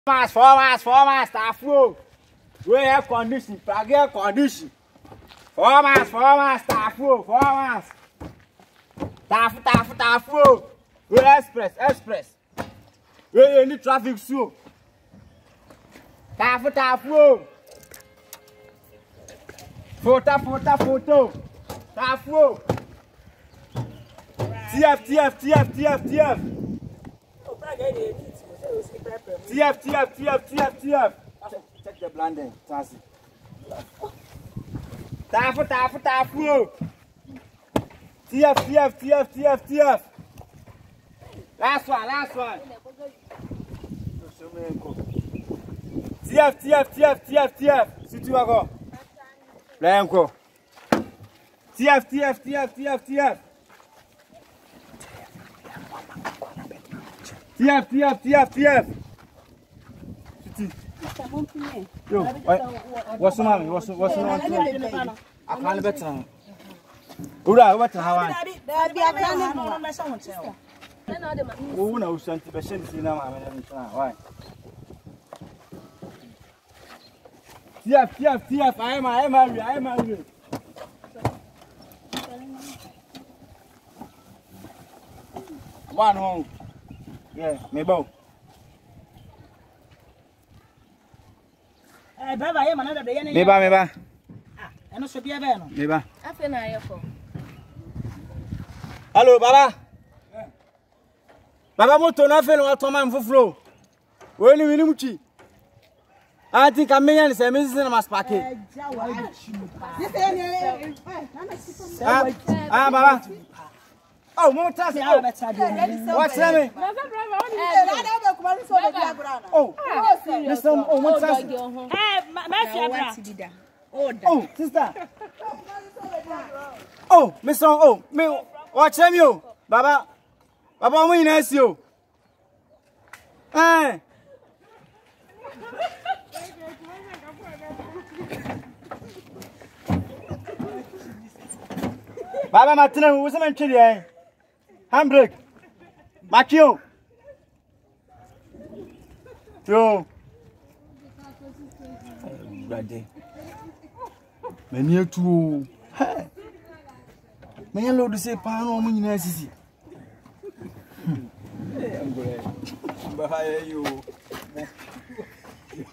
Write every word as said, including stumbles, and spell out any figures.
Mas, formas, formas, tá flow. We air condition, plug air condition. Formas, formas, tá flow, formas. Tá, tá, tá flow. We express, express. We any traffic slow. Tá, tá flow. Photo, photo, photo. Tá flow. T F, T F, T F, T F, T F. T F, T F, T F, T F, T F. Check the blending. Tafu, tafu, tafu. T F, T F, T F, T F, T F. Last one, last one. T F, T F, T F, T F, T F. Sit you go. Let him go. T F, T F, T F, T F, T F. T F, T F, T F, T F. Yo, what's the name? What's the what's the name? I can't bet on. Ura, what the hell? Who knows something? But since you know, I'm in the why? T F, T F, T F. I am, I am angry. I am angry. One home. Yeah, me bow. Eh, brother, I am another day. Me ba, me ba. Ah, I know so be a man. Me ba. I feel na yako. Hello, Baba. Baba moto na fe no atoma mfoforo. We ni wini muchi. I think I'm million say me say na mas park. Eh, jawa e. Ah, Baba. Oh, more task. What's that? Oh, Mister Oh, what's that? Oh, sister. Oh, Mister Oh, me watch them you. Baba. Baba, we nice you. Eh. Baba Martina, who's the man chili? Handbrake. Makio. Yo. Ready. Many two. May I load to say Pano Minasisi? I'm good. But how are you?